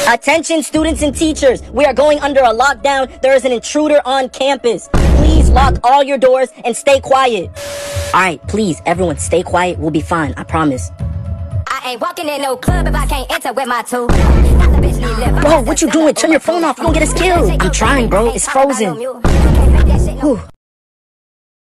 Attention students and teachers, we are going under a lockdown. There is an intruder on campus. Please lock all your doors and stay quiet. Alright, please, everyone stay quiet. We'll be fine, I promise. I ain't walking in no club if I can't enter with my two. Bro, what you doing? Turn your phone off, you gonna get us killed. I'm trying, bro, it's frozen. Whew.